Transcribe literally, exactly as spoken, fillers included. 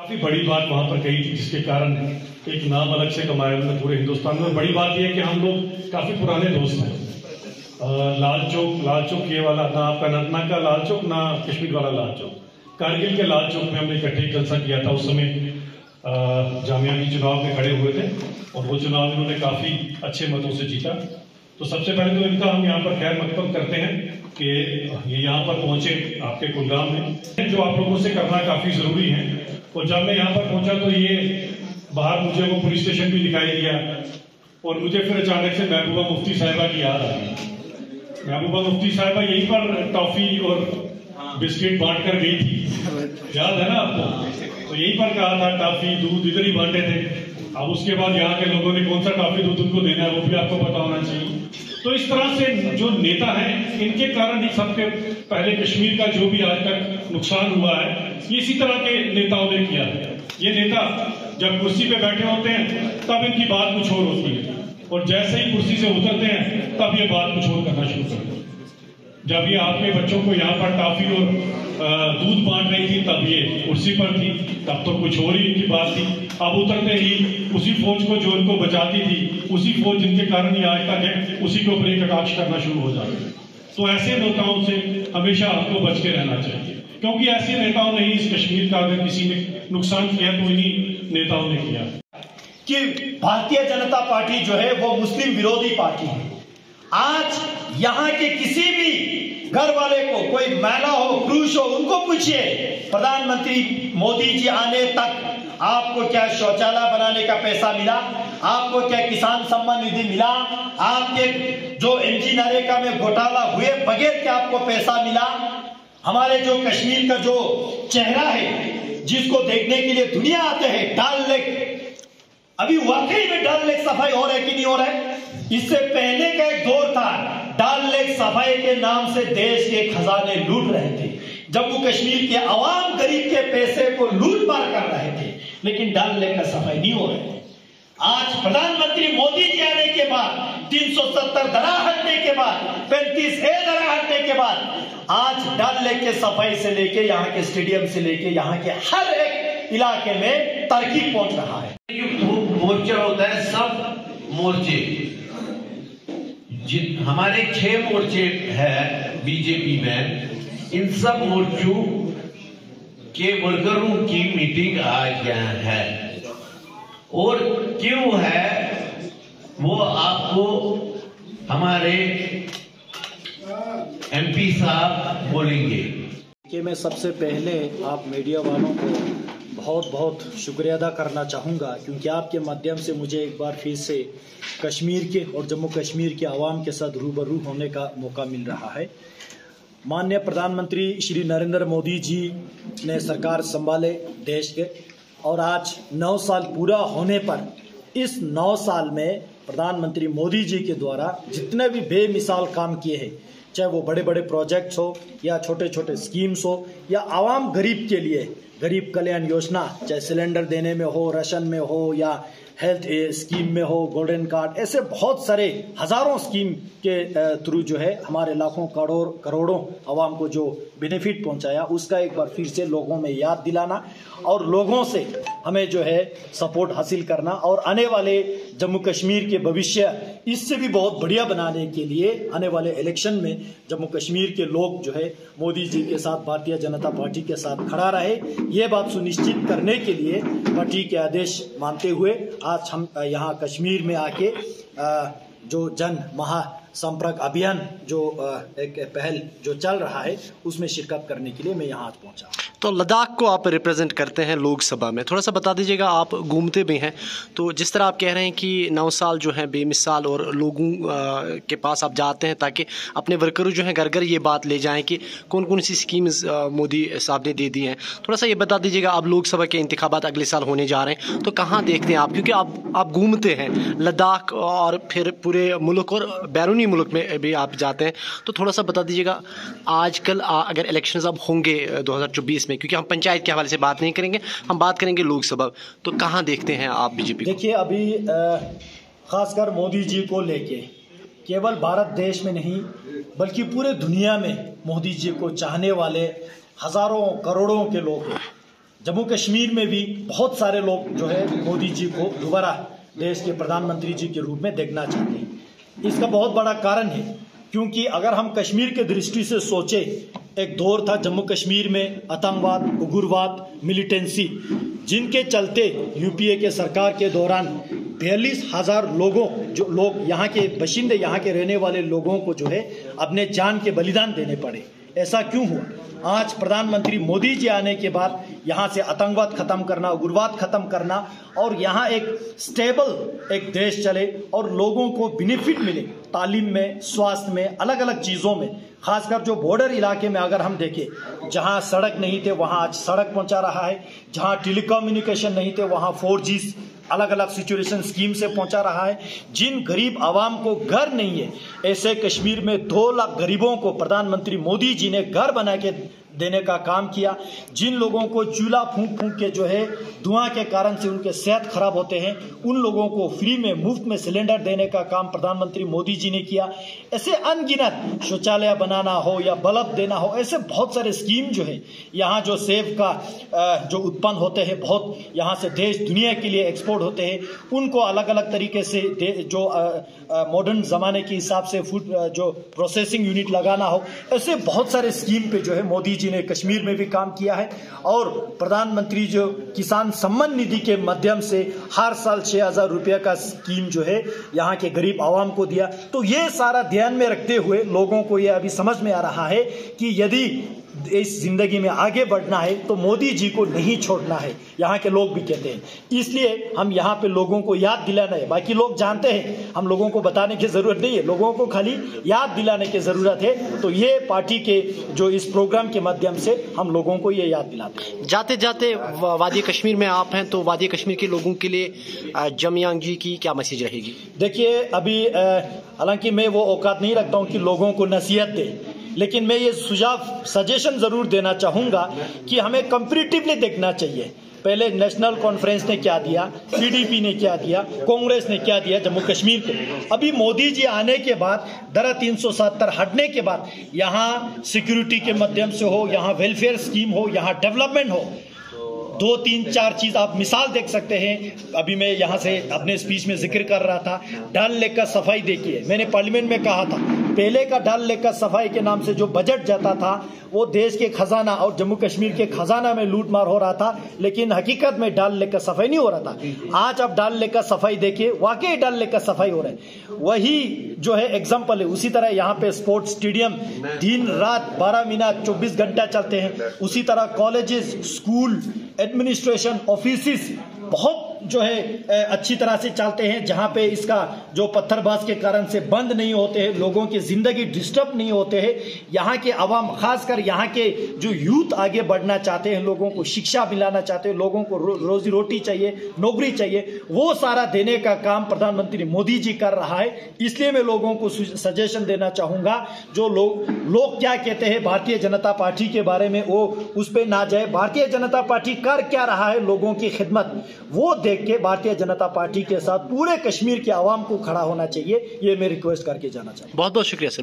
काफी बड़ी बात वहां पर कही थी, जिसके कारण एक नाम अलग से कमाया उन्होंने पूरे हिंदुस्तान में। बड़ी बात यह है कि हम लोग काफी पुराने दोस्त हैं। लाल चौक लाल चौक ये वाला ना आपका अनंतनाग का लाल चौक, ना कश्मीर वाला लाल चौक, कारगिल के लाल चौक में हमने इकट्ठे जलसा किया था। उस समय जामिया के चुनाव में खड़े हुए थे और वो चुनाव इन्होंने काफी अच्छे मतों से जीता। तो सबसे पहले तो इनका हम यहाँ पर खैर मकदम करते हैं कि ये यहाँ पर पहुंचे आपके कुलगाम में, जो आप लोगों से करना काफी जरूरी है। और जब मैं यहाँ पर पहुंचा तो ये बाहर मुझे वो पुलिस स्टेशन भी दिखाई दिया और मुझे फिर अचानक से महबूबा मुफ्ती साहिबा की याद आ गई। महबूबा मुफ्ती साहिबा यहीं पर टॉफी और बिस्किट बांट कर गई थी, याद है ना आपको? तो यहीं पर कहा था टॉफी दूध इधर ही बांटे थे। अब उसके बाद यहाँ के लोगों ने कौन सा टॉफी दूध उनको देना है वो भी आपको पता होना चाहिए। तो इस तरह से जो नेता हैं, इनके कारण ही सबके पहले कश्मीर का जो भी आज तक नुकसान हुआ है ये इसी तरह के नेताओं ने किया है। ये नेता जब कुर्सी पे बैठे होते हैं तब इनकी बात कुछ और होती है और जैसे ही कुर्सी से उतरते हैं तब ये बात कुछ और करना शुरू करते हैं। जब ये आपके बच्चों को यहाँ पर टॉफी और दूध बांट रही थी तब ये कुर्सी पर थी, तब तो कुछ और ही इनकी बात थी। अब उतरते ही उसी फौज को जो इनको बचाती थी, उसी फौज जिनके कारण ये आज तक है, उसी के ऊपर कटाक्ष करना शुरू हो जाते हैं। तो ऐसे नेताओं से हमेशा आपको बच के रहना चाहिए, क्योंकि ऐसे नेताओं ने ही इस कश्मीर का अगर किसी ने नुकसान किया तो इन्हीं नेताओं ने किया। कि भारतीय जनता पार्टी जो है वो मुस्लिम विरोधी पार्टी है। आज यहाँ के किसी भी घर वाले को, कोई महिला हो, पुरुष हो, उनको पूछिए प्रधानमंत्री मोदी जी आने तक आपको क्या शौचालय बनाने का पैसा मिला, आपको क्या किसान सम्मान निधि मिला, आपके जो एमजी नरेगा में घोटाला हुए बगैर क्या आपको पैसा मिला। हमारे जो कश्मीर का जो चेहरा है जिसको देखने के लिए दुनिया आते हैं, डल लेक, अभी वाकई में डल लेक सफाई हो रहा है कि नहीं हो रहा है? इससे पहले का एक दौर था, डल लेक सफाई के नाम से देश के खजाने लूट रहे थे, जम्मू कश्मीर के आवाम गरीब के पैसे को लूट मार कर रहे थे, लेकिन डल लेक का सफाई नहीं हो रहा है। आज प्रधानमंत्री मोदी जी आने के बाद, तीन सौ सत्तर दरा हटने के बाद, पैंतीस ए दरा हटने के बाद आज डल लेक के सफाई से लेके यहाँ के स्टेडियम से लेके यहाँ के हर एक इलाके में तरक्की पहुंच रहा है। मोर्चा होता है, सब मोर्चे, जिन हमारे छह मोर्चे हैं बीजेपी में, इन सब मोर्चों के वर्करों की मीटिंग आज यहाँ है। और क्यों है वो आपको हमारे एमपी साहब बोलेंगे। कि मैं सबसे पहले आप मीडिया वालों को बहुत बहुत शुक्रिया अदा करना चाहूँगा, क्योंकि आपके माध्यम से मुझे एक बार फिर से कश्मीर के और जम्मू कश्मीर के आवाम के साथ रूबरू होने का मौका मिल रहा है। माननीय प्रधानमंत्री श्री नरेंद्र मोदी जी ने सरकार संभाले देश के, और आज नौ साल पूरा होने पर इस नौ साल में प्रधानमंत्री मोदी जी के द्वारा जितने भी बेमिसाल काम किए हैं, चाहे वो बड़े बड़े प्रोजेक्ट्स हो या छोटे छोटे स्कीम्स हो या आवाम गरीब के लिए गरीब कल्याण योजना, चाहे सिलेंडर देने में हो, राशन में हो या हेल्थ स्कीम में हो, गोल्डन कार्ड, ऐसे बहुत सारे हजारों स्कीम के थ्रू जो है हमारे लाखों करोड़ करोड़ों आवाम को जो बेनिफिट पहुंचाया, उसका एक बार फिर से लोगों में याद दिलाना और लोगों से हमें जो है सपोर्ट हासिल करना, और आने वाले जम्मू कश्मीर के भविष्य इससे भी बहुत बढ़िया बनाने के लिए आने वाले इलेक्शन में जम्मू कश्मीर के लोग जो है मोदी जी के साथ, भारतीय जनता पार्टी के साथ खड़ा रहे, ये बात सुनिश्चित करने के लिए पार्टी के आदेश मानते हुए आज हम यहाँ कश्मीर में आके जो जन महा संपर्क अभियान जो एक पहल जो चल रहा है उसमें शिरकत करने के लिए मैं यहाँ आज पहुँचा। तो लद्दाख को आप रिप्रेजेंट करते हैं लोकसभा में, थोड़ा सा बता दीजिएगा, आप घूमते भी हैं, तो जिस तरह आप कह रहे हैं कि नौ साल जो है बेमिसाल और लोगों के पास आप जाते हैं ताकि अपने वर्करों जो हैं घर घर ये बात ले जाएं कि कौन कौन सी स्कीम्स मोदी साहब ने दे दी हैं, थोड़ा सा ये बता दीजिएगा। अब लोकसभा के इंतखाबात अगले साल होने जा रहे हैं, तो कहाँ देखते हैं आप, क्योंकि आप आप घूमते हैं लद्दाख और फिर पूरे मुल्क और बैरूनी मुल्क में भी आप जाते हैं, तो थोड़ा सा बता दीजिएगा आजकल अगर इलेक्शंस अब होंगे दो हज़ार चौबीस में, क्योंकि हम पंचायत के हवाले से बात नहीं करेंगे, हम बात करेंगे लोकसभा, तो कहाँ देखते हैं आप बीजेपी को? देखिए, अभी खासकर मोदी जी को लेके केवल भारत देश में नहीं बल्कि पूरे दुनिया में मोदी जी को चाहने वाले हजारों करोड़ों के लोग हैं। जम्मू कश्मीर में भी बहुत सारे लोग जो है मोदी जी को दोबारा देश के प्रधानमंत्री जी के रूप में देखना चाहते हैं। इसका बहुत बड़ा कारण है, क्योंकि अगर हम कश्मीर के दृष्टि से सोचे, एक दौर था जम्मू कश्मीर में आतंकवाद, उग्रवाद, मिलिटेंसी, जिनके चलते यूपीए के सरकार के दौरान बयालीस हजार लोगों जो लोग यहाँ के बशिंदे, यहाँ के रहने वाले लोगों को जो है अपने जान के बलिदान देने पड़े। ऐसा क्यों हुआ? आज प्रधानमंत्री मोदी जी आने के बाद यहाँ से आतंकवाद खत्म करना, उग्रवाद खत्म करना और यहाँ एक स्टेबल एक देश चले और लोगों को बेनिफिट मिले तालीम में, स्वास्थ्य में, अलग अलग चीज़ों में। खासकर जो बॉर्डर इलाके में अगर हम देखें, जहाँ सड़क नहीं थे वहाँ आज सड़क पहुँचा रहा है, जहाँ टेलीकम्युनिकेशन नहीं थे वहाँ फोर जी अलग अलग सिचुएशन स्कीम से पहुंचा रहा है। जिन गरीब आवाम को घर नहीं है, ऐसे कश्मीर में दो लाख गरीबों को प्रधानमंत्री मोदी जी ने घर बना के देने का काम किया। जिन लोगों को चूल्हा फूंक फूंक के जो है धुआं के कारण से उनके सेहत खराब होते हैं, उन लोगों को फ्री में मुफ्त में सिलेंडर देने का काम प्रधानमंत्री मोदी जी ने किया। ऐसे अनगिनत शौचालय बनाना हो या बल्ब देना हो, ऐसे बहुत सारे स्कीम जो है यहाँ जो सेब का जो उत्पन्न होते हैं, बहुत यहाँ से देश दुनिया के लिए एक्सपोर्ट होते हैं, उनको अलग अलग तरीके से जो मॉडर्न ज़माने के हिसाब से फूड जो प्रोसेसिंग यूनिट लगाना हो, ऐसे बहुत सारे स्कीम पे जो है मोदी जी ने कश्मीर में भी काम किया है। और प्रधानमंत्री जो किसान सम्मान निधि के माध्यम से हर साल छह हजार रुपया का स्कीम जो है यहाँ के गरीब आवाम को दिया। तो ये सारा ध्यान में रखते हुए लोगों को ये अभी समझ में आ रहा है कि यदि इस जिंदगी में आगे बढ़ना है तो मोदी जी को नहीं छोड़ना है, यहाँ के लोग भी कहते हैं। इसलिए हम यहाँ पे लोगों को याद दिलाना है, बाकी लोग जानते हैं, हम लोगों को बताने की जरूरत नहीं है, लोगों को खाली याद दिलाने की जरूरत है। तो ये पार्टी के जो इस प्रोग्राम के माध्यम से हम लोगों को ये याद दिलाते हैं। जाते जाते वादी कश्मीर में आप हैं, तो वादी कश्मीर के लोगों के लिए जमयांग जी की क्या मैसेज रहेगी? देखिए, अभी हालांकि मैं वो औकात नहीं रखता हूँ कि लोगों को नसीहत दे, लेकिन मैं ये सुझाव सजेशन जरूर देना चाहूंगा कि हमें कंपैरेटिवली देखना चाहिए। पहले नेशनल कॉन्फ्रेंस ने क्या दिया, पीडीपी ने क्या दिया, कांग्रेस ने क्या दिया जम्मू कश्मीर को। अभी मोदी जी आने के बाद, धारा तीन सौ सत्तर हटने के बाद, यहाँ सिक्योरिटी के माध्यम से हो, यहाँ वेलफेयर स्कीम हो, यहाँ डेवलपमेंट हो, दो तीन चार चीज आप मिसाल देख सकते हैं। अभी मैं यहाँ से अपने स्पीच में जिक्र कर रहा था, डल लेक का सफाई देखिए। मैंने पार्लियामेंट में कहा था, पहले का डल लेक का सफाई के नाम से जो बजट जाता था वो देश के खजाना और जम्मू कश्मीर के खजाना में लूटमार हो रहा था, लेकिन हकीकत में डल लेक का सफाई नहीं हो रहा था। आज आप डल लेक का सफाई देखिए, वाकई डल लेक का सफाई हो रहा है। वही जो है एग्जाम्पल है। उसी तरह यहाँ पे स्पोर्ट्स स्टेडियम दिन रात बारह मिनट चौबीस घंटा चलते हैं। उसी तरह कॉलेजेस, स्कूल, एडमिनिस्ट्रेशन ऑफिस बहुत जो है अच्छी तरह से चलते हैं, जहां पे इसका जो पत्थरबाज के कारण से बंद नहीं होते हैं, लोगों की जिंदगी डिस्टर्ब नहीं होते हैं। यहाँ के अवाम, खासकर यहाँ के जो यूथ आगे बढ़ना चाहते हैं, लोगों को शिक्षा मिलाना चाहते हैं, लोगों को रो, रोजी रोटी चाहिए, नौकरी चाहिए, वो सारा देने का काम प्रधानमंत्री मोदी जी कर रहा है। इसलिए मैं लोगों को सजेशन देना चाहूंगा, जो लोग लोग क्या कहते हैं भारतीय जनता पार्टी के बारे में, वो उस पर ना जाए। भारतीय जनता पार्टी कर क्या रहा है लोगों की खिदमत, वो देख के भारतीय जनता पार्टी के साथ पूरे कश्मीर के आवाम को खड़ा होना चाहिए। ये मैं रिक्वेस्ट करके जाना चाहूंगा। बहुत बहुत शुक्रिया सर।